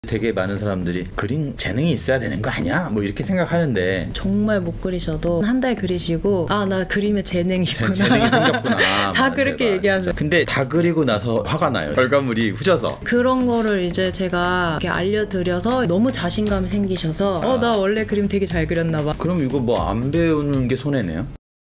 되게 많은 사람들이 그림 재능이 있어야 되는 거 아니야? 뭐 이렇게 생각하는데 정말 못 그리셔도 한 달 그리시고 아, 나 그림에 재능이 있구나. 재능이 생겼구나. 다 그렇게 얘기하죠. 근데 다 그리고 나서 화가 나요. 결과물이 후져서. 그런 거를 이제 제가 이렇게 알려드려서 너무 자신감이 생기셔서 나 원래 그림 되게 잘 그렸나 봐. 그럼 이거 뭐 안 배우는 게 손해네요?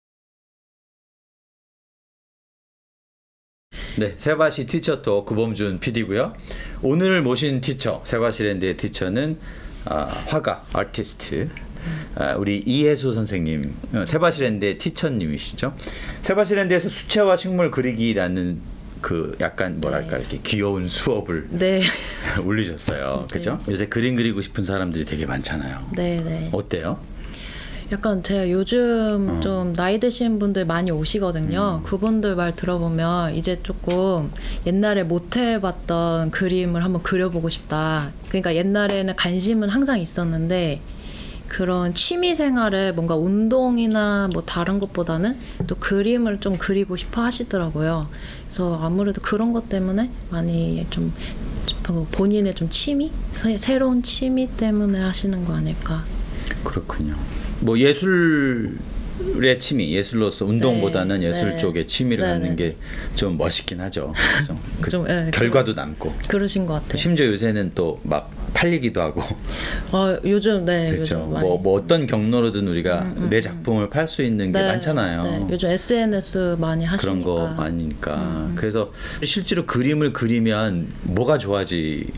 네, 세바시 티처톡 구범준 PD고요. 오늘 모신 티처, 세바시랜드의 티처는 화가, 아티스트, 우리 이혜수 선생님, 세바시랜드의 티처님이시죠. 세바시랜드에서 수채화 식물 그리기라는 그 약간 뭐랄까 이렇게 귀여운 수업을 올리셨어요. 그죠? 요새 그림 그리고 싶은 사람들이 되게 많잖아요. 네. 어때요? 약간 제가 요즘 좀 나이 드신 분들 많이 오시거든요. 그분들 말 들어보면 이제 조금 옛날에 못 해봤던 그림을 한번 그려보고 싶다. 그러니까 옛날에는 관심은 항상 있었는데 그런 취미 생활에 뭔가 운동이나 뭐 다른 것보다는 또 그림을 좀 그리고 싶어 하시더라고요. 그래서 아무래도 그런 것 때문에 많이 좀 본인의 좀 취미? 새로운 취미 때문에 하시는 거 아닐까. 그렇군요. 뭐 예술의 취미, 예술로서 운동보다는 예술 쪽에 취미를 갖는 게 좀 멋있긴 하죠. 좀, 결과도 남고. 그러신 것 같아요. 심지어 요새는 또 막 팔리기도 하고. 요즘 그렇죠. 요즘 뭐 어떤 경로로든 우리가 내 작품을 팔 수 있는 게 많잖아요. 요즘 SNS 많이 하시니까. 그런 거 많으니까. 그래서 실제로 그림을 그리면 뭐가 좋아지나요?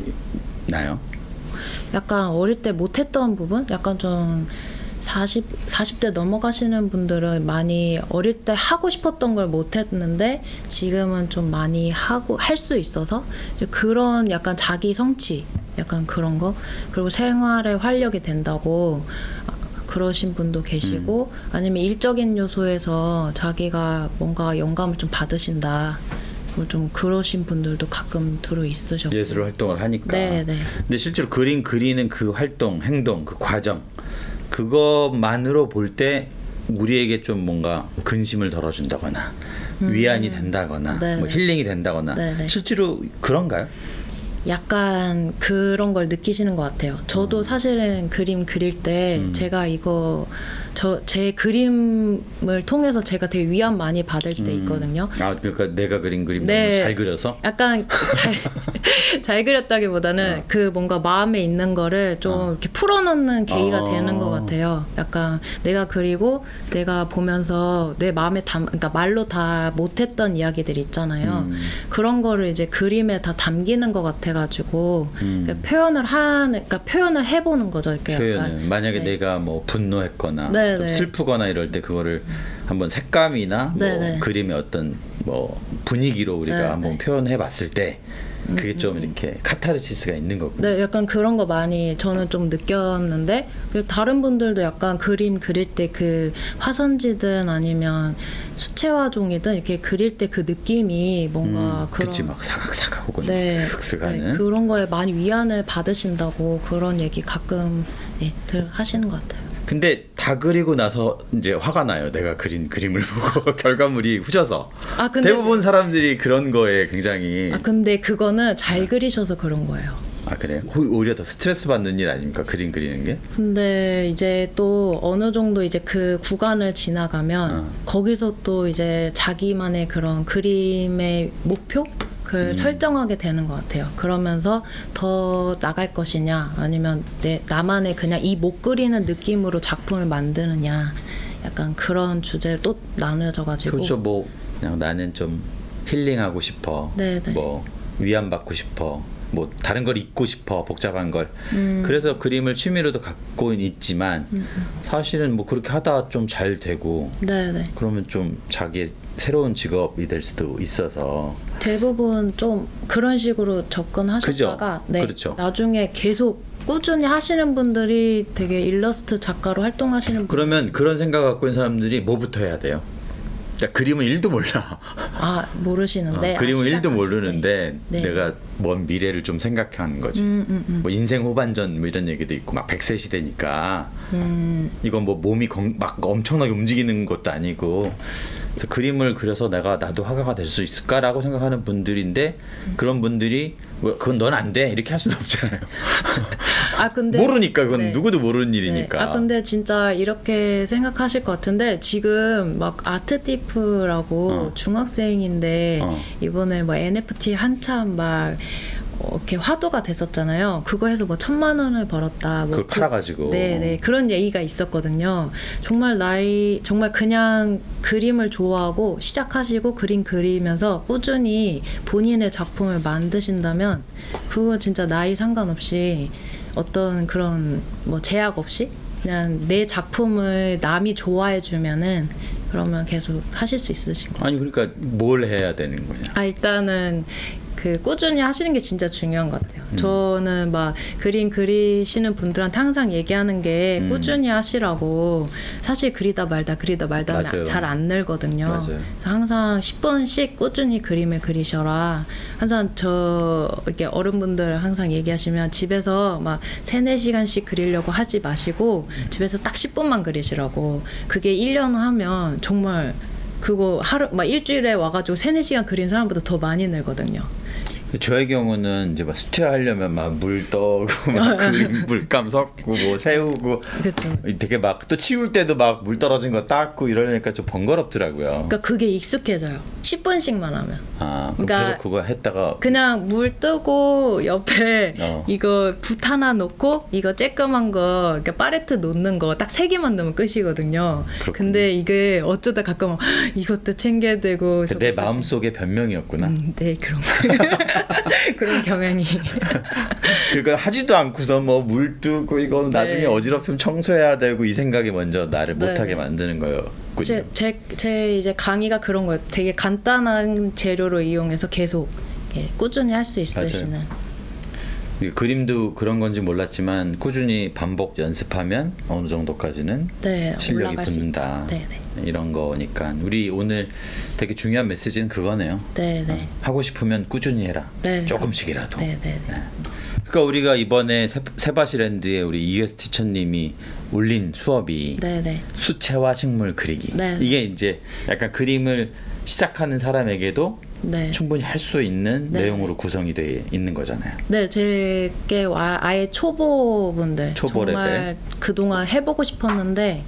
약간 어릴 때 못했던 부분? 약간 좀 40대 넘어가시는 분들은 많이 어릴 때 하고 싶었던 걸 못했는데 지금은 좀 많이 할 수 있어서 그런 약간 자기 성취 약간 그런 거 그리고 생활에 활력이 된다고 그러신 분도 계시고 아니면 일적인 요소에서 자기가 뭔가 영감을 좀 받으신다 좀 그러신 분들도 가끔 들어 있으셨고 예술 활동을 하니까. 네. 근데 실제로 그림 그리는 그 활동, 행동, 그 과정 그것만으로 볼 때 우리에게 좀 뭔가 근심을 덜어준다거나 위안이 된다거나 뭐 힐링이 된다거나 실제로 그런가요? 약간 그런 걸 느끼시는 것 같아요. 저도 사실은 그림 그릴 때 제가 제 그림을 통해서 제가 되게 위안 많이 받을 때 있거든요. 그러니까 내가 그린 그림 너무 잘 그려서? 약간 잘 그렸다기보다는 그 뭔가 마음에 있는 거를 좀 이렇게 풀어놓는 계기가 되는 것 같아요. 약간 내가 그리고 내가 보면서 내 마음에 그러니까 말로 다 못했던 이야기들 있잖아요. 그런 거를 이제 그림에 다 담기는 것 같아가지고 그러니까 표현을 해보는 거죠. 이렇게 약간. 만약에 내가 뭐 분노했거나 슬프거나 이럴 때 그거를 한번 색감이나 뭐 그림의 어떤 뭐 분위기로 우리가 한번 표현해 봤을 때 그게 좀 이렇게 카타르시스가 있는 거고. 네, 약간 그런 거 많이 저는 좀 느꼈는데 다른 분들도 약간 그림 그릴 때 그 화선지든 아니면 수채화 종이든 이렇게 그릴 때 그 느낌이 뭔가 그런 그치 막 사각사각 혹은 슥슥하는 그런 거에 많이 위안을 받으신다고 그런 얘기 가끔 하시는 것 같아요. 근데 다 그리고 나서 이제 화가 나요. 내가 그린 그림을 보고 결과물이 후져서. 근데 대부분 사람들이 그런 거에 굉장히. 근데 그거는 잘 그리셔서 그런 거예요. 그래요? 오히려 더 스트레스 받는 일 아닙니까? 그림 그리는 게? 근데 이제 또 어느 정도 이제 그 구간을 지나가면 거기서 또 이제 자기만의 그런 그림의 목표? 그걸 설정하게 되는 것 같아요. 그러면서 더 나갈 것이냐 아니면 나만의 그냥 이 못 그리는 느낌으로 작품을 만드느냐 약간 그런 주제를 또 나눠져가지고 그렇죠. 뭐 그냥 나는 좀 힐링하고 싶어. 뭐 위안받고 싶어. 뭐 다른 걸 잊고 싶어. 복잡한 걸. 그래서 그림을 취미로도 갖고 있지만 사실은 뭐 그렇게 하다 좀 잘 되고 그러면 좀 자기의 새로운 직업이 될 수도 있어서 대부분 좀 그런 식으로 접근하셨다가 그렇죠. 나중에 계속 꾸준히 하시는 분들이 되게 일러스트 작가로 활동하시는 그러면 그런 생각 갖고 있는 사람들이 뭐부터 해야 돼요? 그러니까 그림은 1도 몰라. 모르시는데 그림은 1도 모르는데 내가 먼 미래를 좀 생각하는 거지. 뭐 인생 후반전 뭐 이런 얘기도 있고 막 100세 시대니까 이건 뭐 몸이 막 엄청나게 움직이는 것도 아니고 그래서 그림을 그려서 나도 화가가 될 수 있을까라고 생각하는 분들인데 그런 분들이 그건 넌 안 돼 이렇게 할 수는 없잖아요. 아 근데 모르니까 그건 네. 누구도 모르는 일이니까. 네. 아 근데 진짜 이렇게 생각하실 것 같은데 지금 막 아트디프라고 중학생인데 이번에 뭐 NFT 한참 막 이렇게 화두가 됐었잖아요. 그거 해서 뭐 1,000만 원을 벌었다. 뭐 그걸 팔아가지고. 네네 그런 얘기가 있었거든요. 정말 정말 그냥 그림을 좋아하고 시작하시고 그림 그리면서 꾸준히 본인의 작품을 만드신다면 그거 진짜 나이 상관없이 어떤 그런 뭐 제약 없이 그냥 내 작품을 남이 좋아해 주면은 그러면 계속 하실 수 있으신 거예요. 아니 그러니까 뭘 해야 되는 거냐? 아 일단은 그 꾸준히 하시는 게 진짜 중요한 것 같아요. 저는 막 그림 그리시는 분들한테 항상 얘기하는 게 꾸준히 하시라고. 사실 그리다 말다 하면 잘 안 늘거든요. 맞아요. 그래서 항상 10분씩 꾸준히 그림을 그리셔라. 항상 이렇게 어른분들 항상 얘기하시면 집에서 막 3-4시간씩 그리려고 하지 마시고 집에서 딱 10분만 그리시라고. 그게 1년 하면 정말 그거 막 일주일에 와가지고 3-4시간 그린 사람보다 더 많이 늘거든요. 저의 경우는 이제 막 수채하려면 막 물 떠고 막 그림 물감 섞고 뭐 세우고 그렇죠. 되게 막 또 치울 때도 막 물 떨어진 거 닦고 이러니까 좀 번거롭더라고요. 그러니까 그게 익숙해져요. 10분씩만 하면. 아, 그러니까 계속 그거 했다가 그냥 물 뜨고 옆에 이거 붓 하나 놓고 이거 쬐끄만 거 그러니까 팔레트 놓는 거 딱 3개만 넣으면 끝이거든요. 그렇군요. 근데 이게 어쩌다 가끔 이것도 챙겨야 되고 내 마음속의 변명이었구나. 네, 그런 그런 경향이. 그러니까 하지도 않고서 뭐 물 뜨고 이거 나중에 네. 어지럽히면 청소해야 되고 이 생각이 먼저 나를 네. 못하게 만드는 거였군요. 제 이제 강의가 그런 거예요. 되게 간단한 재료로 이용해서 계속 꾸준히 할 수 있으시는. 그림도 그런 건지 몰랐지만 꾸준히 반복 연습하면 어느 정도까지는 네, 실력이 붙는다. 이런 거니까 우리 오늘 되게 중요한 메시지는 그거네요. 네네. 하고 싶으면 꾸준히 해라. 네. 조금씩이라도. 네네. 그러니까 우리가 이번에 세바시랜드에 우리 이에스 티처님이 올린 수업이 네네. 수채화 식물 그리기. 네네. 이게 이제 약간 그림을 시작하는 사람에게도 네. 충분히 할 수 있는 네. 내용으로 구성이 되어 있는 거잖아요. 네, 제게 아예 초보분들 초보 정말 레벨. 그동안 해보고 싶었는데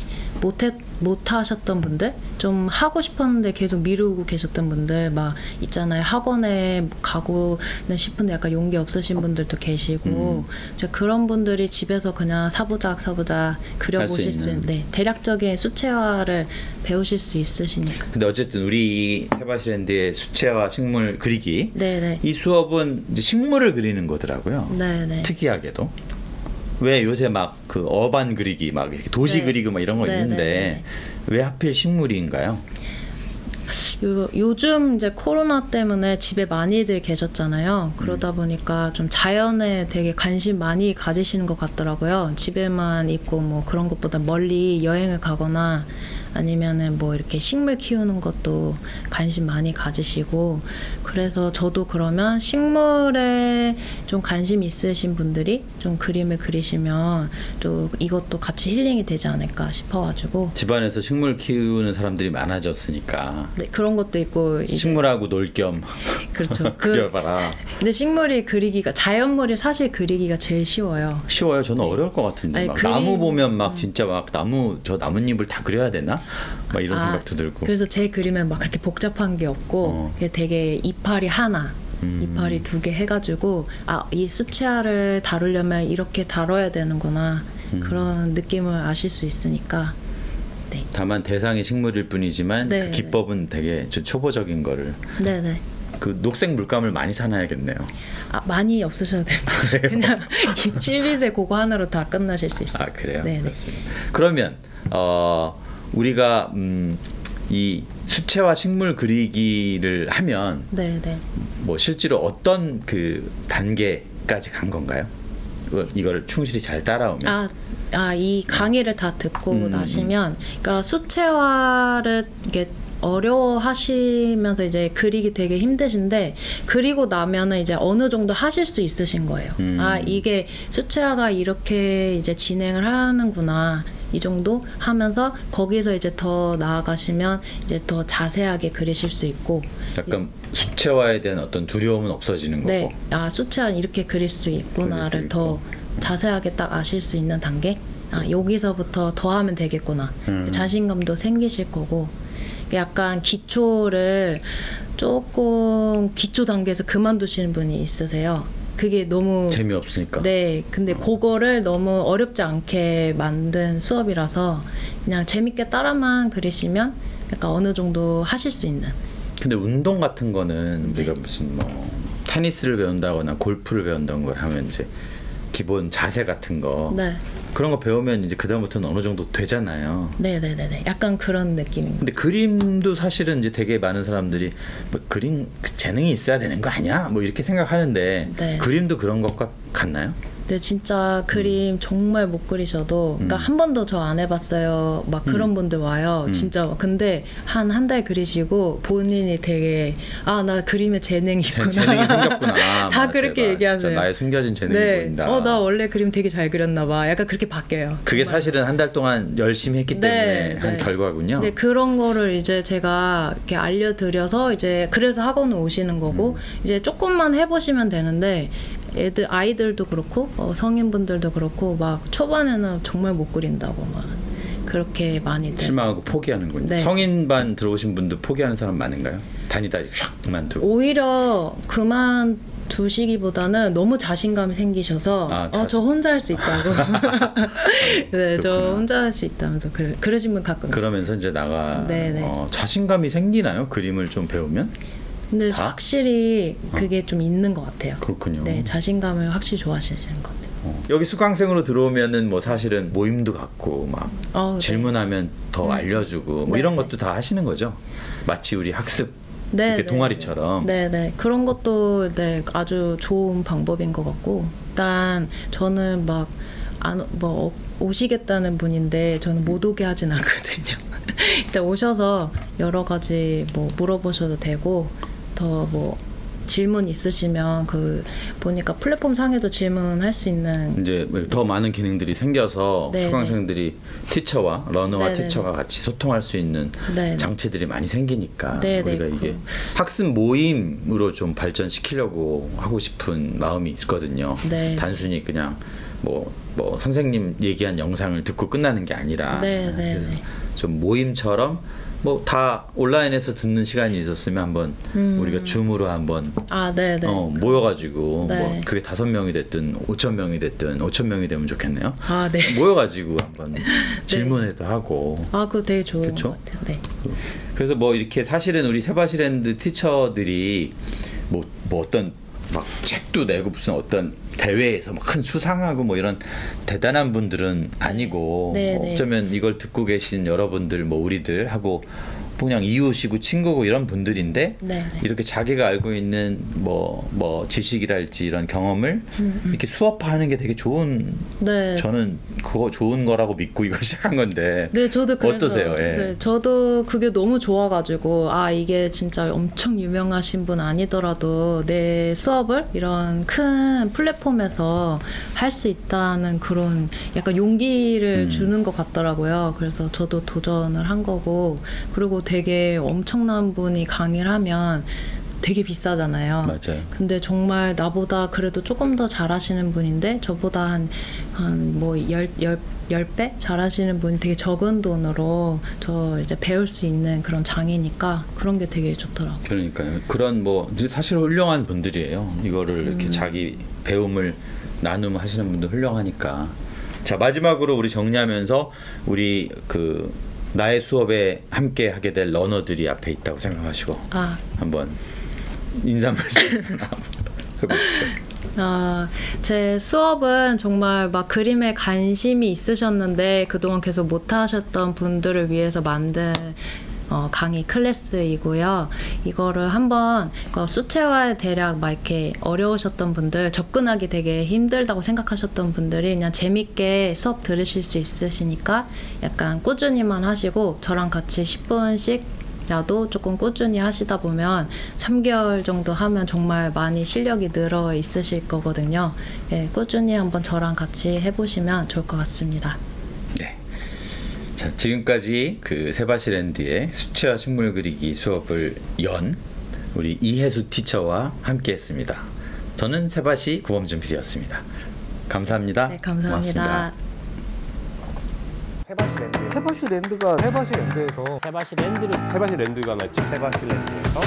못 하셨던 분들, 좀 하고 싶었는데 계속 미루고 계셨던 분들 막 있잖아요. 학원에 가고는 싶은데 약간 용기 없으신 분들도 계시고 그런 분들이 집에서 그냥 사부작 그려보실 수 있는 대략적인 수채화를 배우실 수 있으시니까. 근데 어쨌든 우리 세바시랜드의 수채화 식물 그리기 네네. 이 수업은 이제 식물을 그리는 거더라고요. 네네. 특이하게도. 왜 요새 막 그 어반 그리기 막 이렇게 도시 네. 그리고 막 이런 거 네, 있는데 네, 왜 하필 식물인가요? 요즘 이제 코로나 때문에 집에 많이들 계셨잖아요. 그러다 보니까 좀 자연에 되게 관심 많이 가지시는 것 같더라고요. 집에만 있고 뭐 그런 것보다 멀리 여행을 가거나 아니면은 뭐 이렇게 식물 키우는 것도 관심 많이 가지시고, 그래서 저도 그러면 식물에 좀 관심 있으신 분들이 좀 그림을 그리시면 또 이것도 같이 힐링이 되지 않을까 싶어가지고. 집안에서 식물 키우는 사람들이 많아졌으니까 네, 그런 것도 있고 이제 식물하고 놀 겸 그렇죠. 그려봐라. 근데 식물이 그리기가, 자연물이 사실 그리기가 제일 쉬워요. 쉬워요? 저는 어려울 것 같은데. 아니, 막 나무 보면 막 진짜 막 저 나뭇잎을 다 그려야 되나? 막 이런 생각도 들고. 그래서 제 그림은 막 그렇게 복잡한 게 없고 되게 이파리 하나, 이파리 2개 해가지고 이 수채화를 다루려면 이렇게 다뤄야 되는구나, 그런 느낌을 아실 수 있으니까. 네. 다만 대상이 식물일 뿐이지만 네, 그 기법은 되게 초보적인 거를. 네네. 그 녹색 물감을 많이 사놔야겠네요. 많이 없으셔도 됩니다. 그냥 이 7빛의 그거 하나로 다 끝나실 수 있어요. 아, 그래요? 네네. 그렇습니다. 그러면 우리가 이 수채화 식물 그리기를 하면 네네. 뭐 실제로 어떤 그 단계까지 간 건가요? 이걸 충실히 잘 따라오면. 이 강의를 다 듣고 나시면, 그러니까 수채화를 이게 어려워하시면서 이제 그리기 되게 힘드신데 그리고 나면은 이제 어느 정도 하실 수 있으신 거예요. 아, 이게 수채화가 이렇게 이제 진행을 하는구나. 이 정도 하면서 거기서 이제 더 나아가시면 이제 더 자세하게 그리실 수 있고 약간 수채화에 대한 어떤 두려움은 없어지는 거고. 네, 아 수채화 이렇게 그릴 수 있구나를 더 자세하게 딱 아실 수 있는 단계. 아 여기서부터 더 하면 되겠구나. 자신감도 생기실 거고. 약간 기초를 조금 기초 단계에서 그만두시는 분이 있으세요. 그게 너무 재미없으니까. 네, 근데 그거를 너무 어렵지 않게 만든 수업이라서 그냥 재밌게 따라만 그리시면 약간 어느 정도 하실 수 있는. 근데 운동 같은 거는 우리가 무슨 뭐 테니스를 배운다거나 골프를 배운다는 걸 하면 이제 기본 자세 같은 거 네. 그런 거 배우면 이제 그다음부터는 어느 정도 되잖아요. 네네네네. 약간 그런 느낌인 거. 근데 그림도 사실은 이제 되게 많은 사람들이 뭐 그림 재능이 있어야 되는 거 아니야? 뭐 이렇게 생각하는데 네. 그림도 그런 것과 같나요? 근데 진짜 그림 정말 못 그리셔도 그러니까 한 번도 저 안 해봤어요. 막 그런 분들 와요. 진짜. 근데 한 달 그리시고 본인이 되게 아 나 그림에 재능이 있구나. 재능이 생겼구나. 다 그렇게 얘기하세요. 진짜 나의 숨겨진 재능이 네. 보인다. 나 원래 그림 되게 잘 그렸나 봐. 약간 그렇게 바뀌어요. 그게 정말. 사실은 한 달 동안 열심히 했기 때문에 한 결과군요. 네, 그런 거를 이제 제가 이렇게 알려드려서 이제 그래서 학원을 오시는 거고 이제 조금만 해보시면 되는데 아이들도 그렇고 성인분들도 그렇고 막 초반에는 정말 못 그린다고 막 그렇게 많이들 실망하고 포기하는군요. 네. 성인반 들어오신 분도 포기하는 사람 많은가요? 다니다 샥 그만두고. 오히려 그만두시기보다는 너무 자신감이 생기셔서 저 혼자 할 수 있다고. 네, 저 혼자 할 수 있다면서 그러신 분 가끔 그러면서 이제 네네. 자신감이 생기나요? 그림을 좀 배우면? 근데 확실히 그게 좀 있는 것 같아요. 그렇군요. 네, 자신감을 확실히 좋아하시는 것 같아요. 여기 수강생으로 들어오면은 뭐 사실은 모임도 갖고 막 질문하면 더 알려주고 뭐 이런 것도 다 하시는 거죠. 마치 우리 학습 이렇게 동아리처럼. 네네. 그런 것도 네, 아주 좋은 방법인 것 같고 일단 저는 막 오시겠다는 분인데 저는 못 오게 하진 않거든요. 일단 오셔서 여러 가지 뭐 물어보셔도 되고 더 뭐 질문 있으시면 보니까 플랫폼 상에도 질문할 수 있는 이제 더 많은 기능들이 생겨서 네네. 수강생들이 티처와 러너와 네네. 티처가 같이 소통할 수 있는 네네. 장치들이 많이 생기니까 네네. 우리가 이게 학습 모임으로 좀 발전시키려고 하고 싶은 마음이 있거든요. 네. 단순히 그냥 뭐 선생님 얘기한 영상을 듣고 끝나는 게 아니라 그래서 좀 모임처럼 뭐 다 온라인에서 듣는 시간이 있었으면 한번 우리가 줌으로 한번 모여가지고 네. 뭐 그게 5명이 됐든 5,000명이 됐든 5,000명이 되면 좋겠네요. 네. 모여가지고 한번 질문해도 하고. 그거 되게 좋은 그쵸? 것 같아요. 네. 그래서 뭐 이렇게 사실은 우리 세바시랜드 티처들이 뭐 어떤 막 책도 내고 무슨 어떤 대회에서 막 큰 수상하고 뭐 이런 대단한 분들은 아니고 어쩌면 이걸 듣고 계신 여러분들 뭐 우리들 하고 그냥 이웃이고 친구고 이런 분들인데 이렇게 자기가 알고 있는 뭐 지식이랄지 이런 경험을 이렇게 수업화하는 게 되게 좋은 저는 그거 좋은 거라고 믿고 이걸 시작한 건데 저도 그래서, 어떠세요? 네, 저도 그게 너무 좋아가지고 이게 진짜 엄청 유명하신 분 아니더라도 내 수업을 이런 큰 플랫폼에서 할 수 있다는 그런 약간 용기를 주는 것 같더라고요. 그래서 저도 도전을 한 거고 그리고 되게 엄청난 분이 강의를 하면 되게 비싸잖아요. 맞아요. 근데 정말 나보다 그래도 조금 더 잘하시는 분인데 저보다 한 뭐 10배 잘하시는 분이 되게 적은 돈으로 저 이제 배울 수 있는 그런 장이니까 그런 게 되게 좋더라고요. 그러니까요. 그런 사실 훌륭한 분들이에요. 이거를 이렇게 자기 배움을 나눔하시는 분들 훌륭하니까. 자, 마지막으로 우리 정리하면서 우리 나의 수업에 함께 하게 될 러너들이 앞에 있다고 생각하시고 한번 인사 말씀 해보십시오. 제 수업은 정말 막 그림에 관심이 있으셨는데 그동안 계속 못 하셨던 분들을 위해서 만든 강의 클래스이고요. 이거를 한번 수채화에 대략 막 이렇게 어려우셨던 분들, 접근하기 되게 힘들다고 생각하셨던 분들이 그냥 재밌게 수업 들으실 수 있으시니까 약간 꾸준히만 하시고 저랑 같이 10분씩 조금이라도 조금 꾸준히 하시다 보면 3개월 정도 하면 정말 많이 실력이 늘어 있으실 거거든요. 예, 꾸준히 한번 저랑 같이 해보시면 좋을 것 같습니다. 네. 자, 지금까지 그 세바시랜드의 수채화 식물 그리기 수업을 연 우리 이혜수 티처와 함께했습니다. 저는 세바시 구범준 PD였습니다. 감사합니다. 네, 감사합니다. 고맙습니다. 세바시랜드가 세바시랜드에서 세바시랜드가 낫지. 세바시랜드에서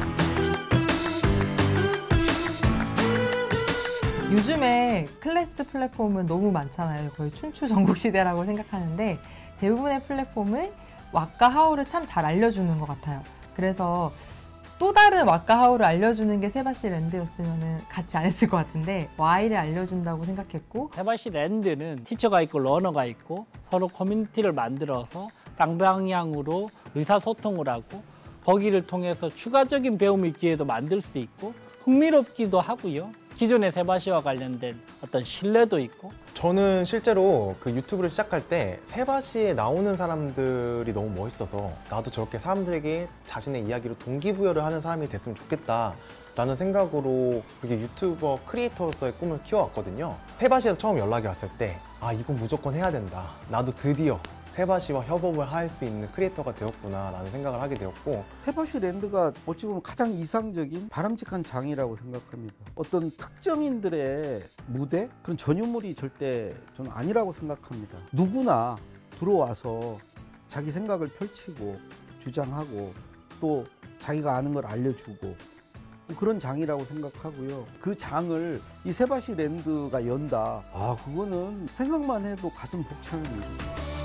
요즘에 클래스 플랫폼은 너무 많잖아요. 거의 춘추 전국 시대라고 생각하는데 대부분의 플랫폼은 왁과 하우를 참 잘 알려주는 것 같아요. 그래서 또 다른 왁과 하우를 알려주는 게 세바시랜드였으면 같이 안 했을 것 같은데 Y를 알려준다고 생각했고, 세바시랜드는 티처가 있고 러너가 있고 서로 커뮤니티를 만들어서 쌍방향으로 의사소통을 하고 거기를 통해서 추가적인 배움의 기회도 만들 수 있고 흥미롭기도 하고요. 기존의 세바시와 관련된 어떤 신뢰도 있고. 저는 실제로 그 유튜브를 시작할 때 세바시에 나오는 사람들이 너무 멋있어서 나도 저렇게 사람들에게 자신의 이야기로 동기부여를 하는 사람이 됐으면 좋겠다 라는 생각으로 그렇게 유튜버 크리에이터로서의 꿈을 키워왔거든요. 세바시에서 처음 연락이 왔을 때 아, 이건 무조건 해야 된다. 나도 드디어 세바시와 협업을 할 수 있는 크리에이터가 되었구나 라는 생각을 하게 되었고, 세바시랜드가 어찌 보면 가장 이상적인 바람직한 장이라고 생각합니다. 어떤 특정인들의 무대? 그런 전유물이 절대 저는 아니라고 생각합니다. 누구나 들어와서 자기 생각을 펼치고 주장하고 또 자기가 아는 걸 알려주고 그런 장이라고 생각하고요. 그 장을 이 세바시랜드가 연다. 아, 그거는 생각만 해도 가슴 벅차는 일이에요.